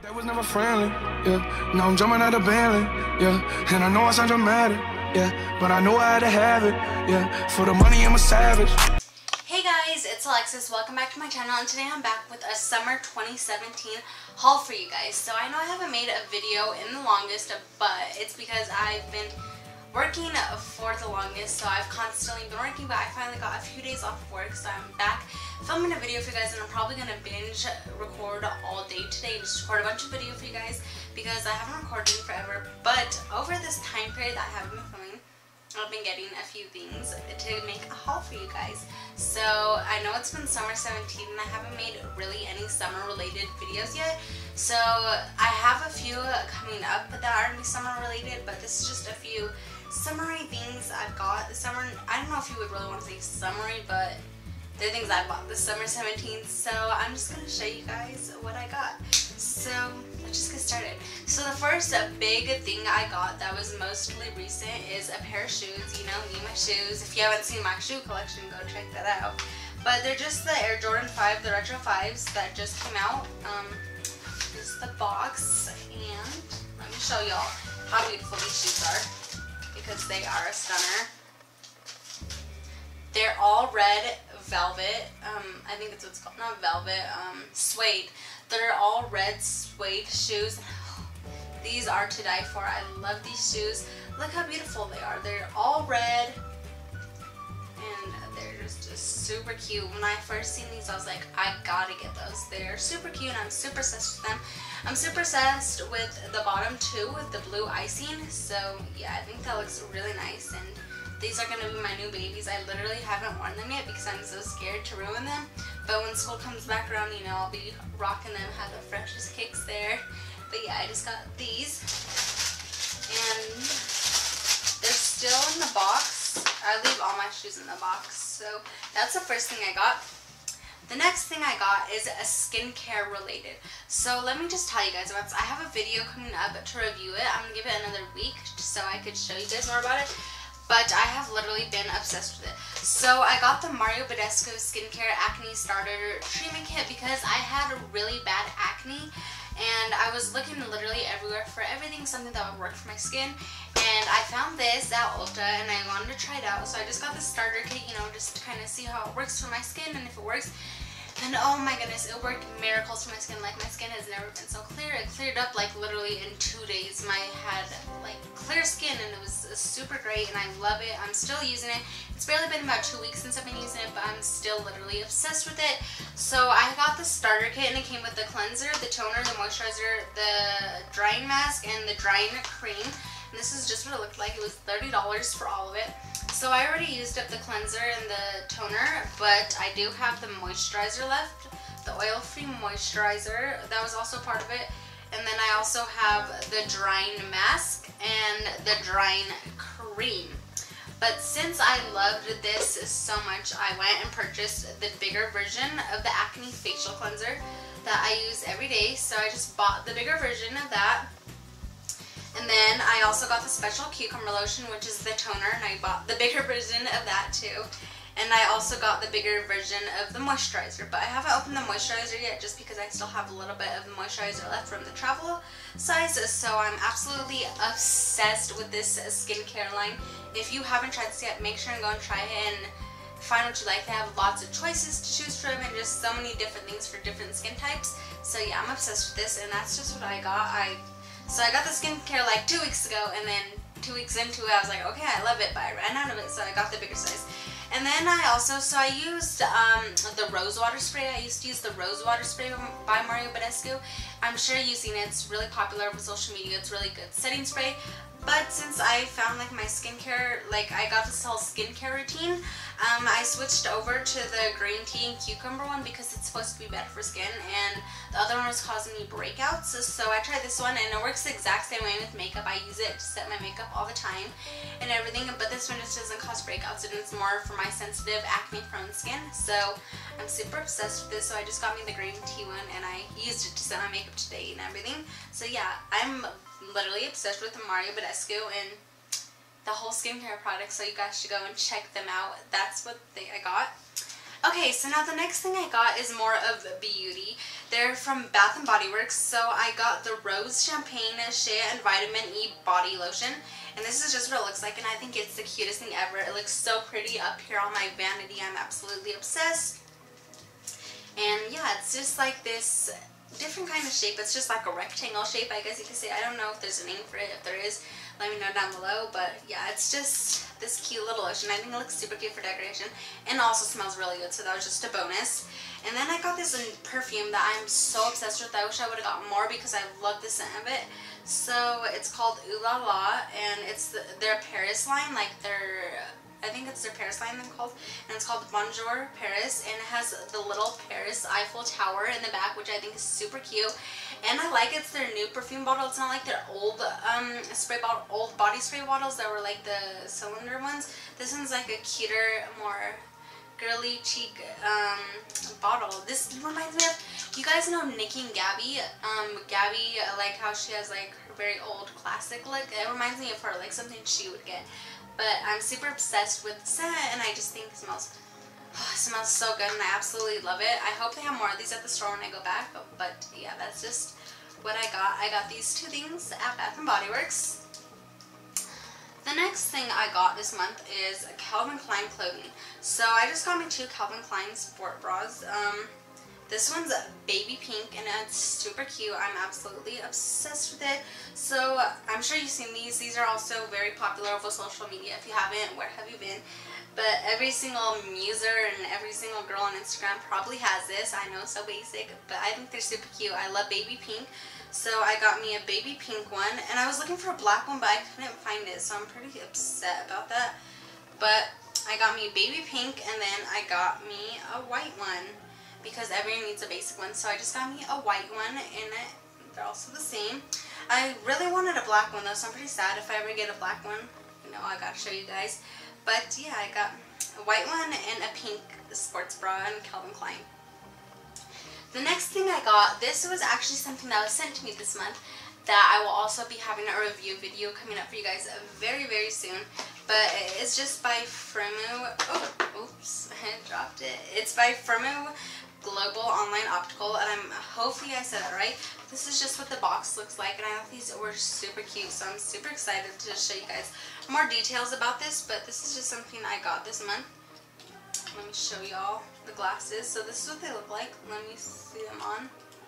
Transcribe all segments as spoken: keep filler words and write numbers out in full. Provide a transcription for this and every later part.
I was never friendly, yeah. Now I'm jumping out of Bentley, yeah. And I know I sound dramatic, yeah. But I know I had to have it, yeah. For the money, I'm a savage. Hey guys, it's Alexis. Welcome back to my channel, and today I'm back with a summer twenty seventeen haul for you guys. So I know I haven't made a video in the longest, but it's because I've been working for the longest, so I've constantly been working, but I finally got a few days off of work, so I'm back filming a video for you guys, and I'm probably going to binge record all day today and just record a bunch of video for you guys because I haven't recorded in forever. But over this time period that I haven't been filming, I've been getting a few things to make a haul for you guys. So I know it's been summer seventeen and I haven't made really any summer related videos yet. So I have a few coming up that aren't summer related, but this is just a few summery things I've got this summer. I don't know if you would really want to say summery, but they're things I bought this summer seventeen. So I'm just going to show you guys what I got. So let's just get started. So the first big thing I got that was mostly recent is a pair of shoes. You know me, my shoes. If you haven't seen my shoe collection, go check that out. But they're just the Air Jordan five, the Retro fives that just came out. Um, this is the box, and let me show y'all how beautiful these shoes are, because they are a stunner. They're all red velvet. Um, I think it's what's called, not velvet, um, suede. They're all red suede shoes. These are to die for. I love these shoes. Look how beautiful they are. They're all red, and they're just, just super cute. When I first seen these, I was like, I gotta get those. They're super cute, and I'm super obsessed with them. I'm super obsessed with the bottom too, with the blue icing. So yeah, I think that looks really nice, and these are going to be my new babies. I literally haven't worn them yet because I'm so scared to ruin them. But when school comes back around, you know, I'll be rocking them, have the freshest kicks there. But yeah, I just got these. And they're still in the box. I leave all my shoes in the box. So that's the first thing I got. The next thing I got is a skincare related. So let me just tell you guys about this. I have a video coming up to review it. I'm going to give it another week just so I could show you guys more about it. But I have literally been obsessed with it. So I got the Mario Badescu Skincare Acne Starter Treatment Kit because I had really bad acne. And I was looking literally everywhere for everything, something that would work for my skin. And I found this at Ulta and I wanted to try it out. So I just got the starter kit, you know, just to kind of see how it works for my skin. And if it works, and oh my goodness, it worked miracles for my skin. Like, my skin has never been so clear. It cleared up like literally in two days. My had like clear skin, and it was super great, and I love it. I'm still using it. It's barely been about two weeks since I've been using it, but I'm still literally obsessed with it. So I got the starter kit, and it came with the cleanser, the toner, the moisturizer, the drying mask, and the drying cream. And this is just what it looked like. It was thirty dollars for all of it. So I already used up the cleanser and the toner, but I do have the moisturizer left, the oil-free moisturizer. That was also part of it. And then I also have the drying mask and the drying cream. But since I loved this so much, I went and purchased the bigger version of the Acne Facial Cleanser that I use every day. So I just bought the bigger version of that. And then I also got the Special Cucumber Lotion, which is the toner, and I bought the bigger version of that too. And I also got the bigger version of the moisturizer, but I haven't opened the moisturizer yet just because I still have a little bit of the moisturizer left from the travel size. So I'm absolutely obsessed with this skincare line. If you haven't tried this yet, make sure and go and try it and find what you like. They have lots of choices to choose from and just so many different things for different skin types. So yeah, I'm obsessed with this, and that's just what I got. I So I got the skincare like two weeks ago, and then two weeks into it I was like, okay, I love it, but I ran out of it, so I got the bigger size. And then I also, so I used um, the Rose Water Spray. I used to use the Rose Water Spray by Mario Badescu. I'm sure you've seen it. It's really popular over social media. It's really good setting spray. But since I found like my skincare, like I got this whole skincare routine, um, I switched over to the green tea and cucumber one because it's supposed to be better for skin, and the other one was causing me breakouts. So, so I tried this one, and it works the exact same way with makeup. I use it to set my makeup all the time and everything, but this one just doesn't cause breakouts, and it's more for my sensitive acne prone skin. So I'm super obsessed with this, so I just got me the green tea one, and I used it to set my makeup today and everything. So yeah, I'm literally obsessed with the Mario Badescu and the whole skincare product, so you guys should go and check them out. That's what they, I got. Okay, so now the next thing I got is more of beauty. They're from Bath and Body Works. So I got the Rose Champagne Shea and Vitamin E Body Lotion. And this is just what it looks like, and I think it's the cutest thing ever. It looks so pretty up here on my vanity. I'm absolutely obsessed. And yeah, it's just like this different kind of shape. It's just like a rectangle shape, I guess you could say. I don't know if there's a name for it. If there is, let me know down below. But yeah, it's just this cute little lotion. I think it looks super cute for decoration, and also smells really good, so that was just a bonus. And then I got this perfume that I'm so obsessed with. I wish I would have got more because I love the scent of it. So it's called Ooh La La, and it's the, their Paris line, like their, I think it's their Paris line they're called, and it's called Bonjour Paris, and it has the little Paris Eiffel Tower in the back, which I think is super cute. And I like it's their new perfume bottle. It's not like their old um, spray bottle, old body spray bottles that were like the cylinder ones. This one's like a cuter, more girly cheek um, bottle. This reminds me of, you guys know Nikki and Gabby? Um, Gabby, I like how she has like her very old classic look. It reminds me of her, like something she would get. But I'm super obsessed with the scent, and I just think it smells, oh, it smells so good, and I absolutely love it. I hope they have more of these at the store when I go back. But, but yeah, that's just what I got. I got these two things at Bath and Body Works. The next thing I got this month is Calvin Klein clothing. So I just got me two Calvin Klein sport bras. Um, this one's baby pink, and it's super cute. I'm absolutely obsessed with it. So I'm sure you've seen these. These are also very popular over social media. If you haven't, where have you been? But every single muser and every single girl on Instagram probably has this. I know, so basic, but I think they're super cute. I love baby pink. So I got me a baby pink one, and I was looking for a black one, but I couldn't find it, so I'm pretty upset about that. But I got me a baby pink, and then I got me a white one, because everyone needs a basic one. So I just got me a white one, and it, they're also the same. I really wanted a black one though, so I'm pretty sad if I ever get a black one. You know, I gotta show you guys. But yeah, I got a white one and a pink sports bra and Calvin Klein. The next thing I got, this was actually something that was sent to me this month that I will also be having a review video coming up for you guys very, very soon. But it's just by Firmoo. Oh, oops, I dropped it. It's by Firmoo Global Online Optical, and I'm hopefully I said it right. This is just what the box looks like, and I thought these were super cute, so I'm super excited to show you guys more details about this. But this is just something I got this month. Let me show y'all the glasses. So this is what they look like. Let me see them on.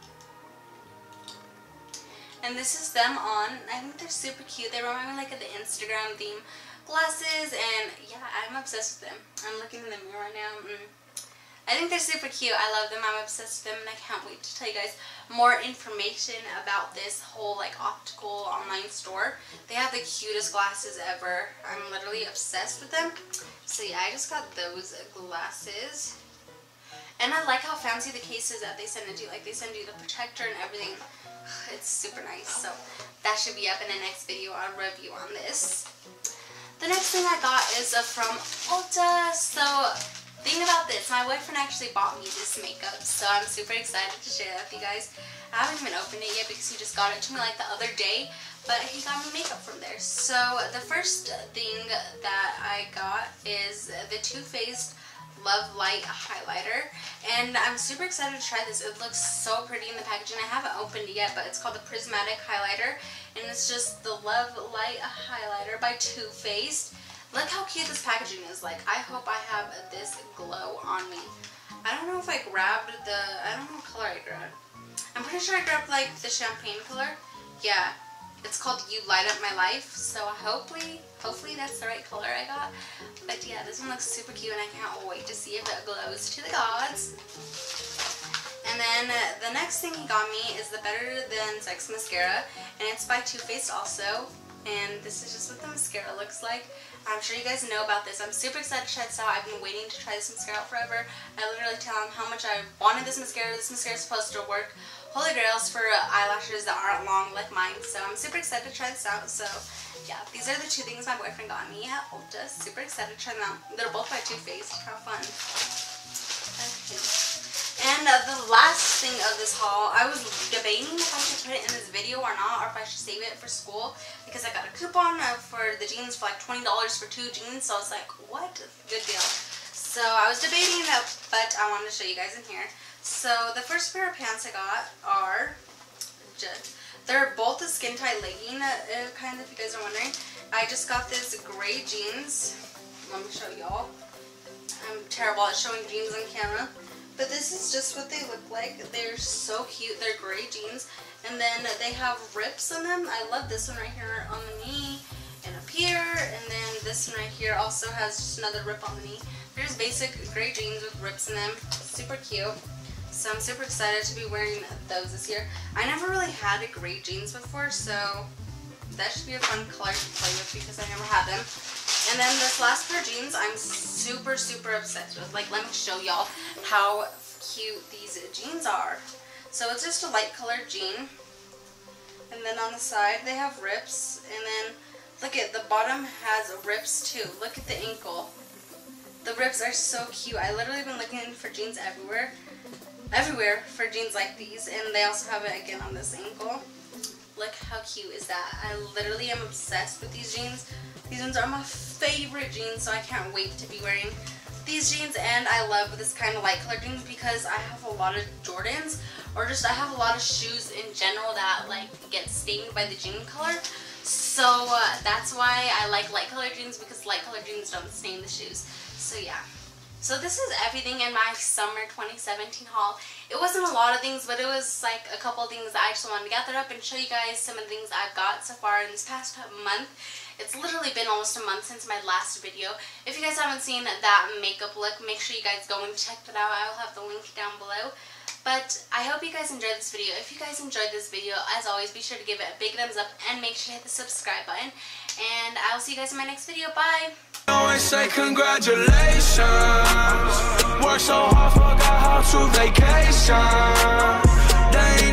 And this is them on. I think they're super cute. They remind me like of the Instagram theme glasses, and yeah, I'm obsessed with them. I'm looking in the mirror right now. Mm. I think they're super cute. I love them. I'm obsessed with them, and I can't wait to tell you guys more information about this whole like optical online store. They have the cutest glasses ever. I'm literally obsessed with them. So yeah, I just got those glasses. And I like how fancy the case is that they send it to you. Like they send you the protector and everything. It's super nice. So that should be up in the next video. I'll review on this. The next thing I got is uh, from Ulta. So thing about this, my boyfriend actually bought me this makeup, so I'm super excited to share that with you guys. I haven't even opened it yet because he just got it to me like the other day, but he got me makeup from there. So the first thing that I got is the Too Faced Love Light highlighter, and I'm super excited to try this. It looks so pretty in the packaging. I haven't opened it yet, but it's called the Prismatic Highlighter, and it's just the Love Light highlighter by Too Faced. Look how cute this packaging is. Like, I hope I have this glow on me. I don't know if I grabbed the, I don't know what color I grabbed. I'm pretty sure I grabbed like the champagne color. Yeah, it's called You Light Up My Life. So hopefully, hopefully that's the right color I got. But yeah, this one looks super cute, and I can't wait to see if it glows to the gods. And then uh, the next thing he got me is the Better Than Sex mascara, and it's by Too Faced also. And this is just what the mascara looks like. I'm sure you guys know about this. I'm super excited to try this out. I've been waiting to try this mascara out forever. I literally tell him how much I wanted this mascara. This mascara is supposed to work holy grails for eyelashes that aren't long like mine. So I'm super excited to try this out. So yeah, these are the two things my boyfriend got me at Ulta. Super excited to try them out. They're both by Too Faced. How fun. Okay. And uh, the last thing of this haul, I was debating if I should put it in this video or not, or if I should save it for school, because I got a coupon uh, for the jeans for like twenty dollars for two jeans, so I was like, what? Good deal. So I was debating that, but I wanted to show you guys in here. So the first pair of pants I got are just, they're both a skin tight legging, uh, kind of, if you guys are wondering. I just got this gray jeans. Let me show y'all. I'm terrible at showing jeans on camera. But this is just what they look like. They're so cute. They're gray jeans. And then they have rips on them. I love this one right here on the knee and up here. And then this one right here also has just another rip on the knee. There's basic gray jeans with rips in them. Super cute. So I'm super excited to be wearing those this year. I never really had a gray jeans before, so that should be a fun color to play with because I never had them. And then this last pair of jeans I'm super, super obsessed with. Like, let me show y'all how cute these jeans are. So it's just a light colored jean. And then on the side they have rips. And then look at the bottom has rips too. Look at the ankle. The rips are so cute. I literally been looking for jeans everywhere. Everywhere for jeans like these. And they also have it again on this ankle. Look how cute is that. I literally am obsessed with these jeans. These ones are my favorite jeans, so I can't wait to be wearing these jeans. And I love this kind of light color jeans because I have a lot of Jordans, or just I have a lot of shoes in general that like get stained by the jean color. So uh, that's why I like light color jeans, because light color jeans don't stain the shoes. So yeah. So this is everything in my summer twenty seventeen haul. It wasn't a lot of things, but it was like a couple of things that I just wanted to gather up and show you guys some of the things I've got so far in this past month. It's literally been almost a month since my last video. If you guys haven't seen that makeup look, make sure you guys go and check it out. I will have the link down below. But I hope you guys enjoyed this video. If you guys enjoyed this video, as always, be sure to give it a big thumbs up and make sure to hit the subscribe button. And I will see you guys in my next video. Bye! Always say congratulations. Work so hard, forgot how to vacation. They ain't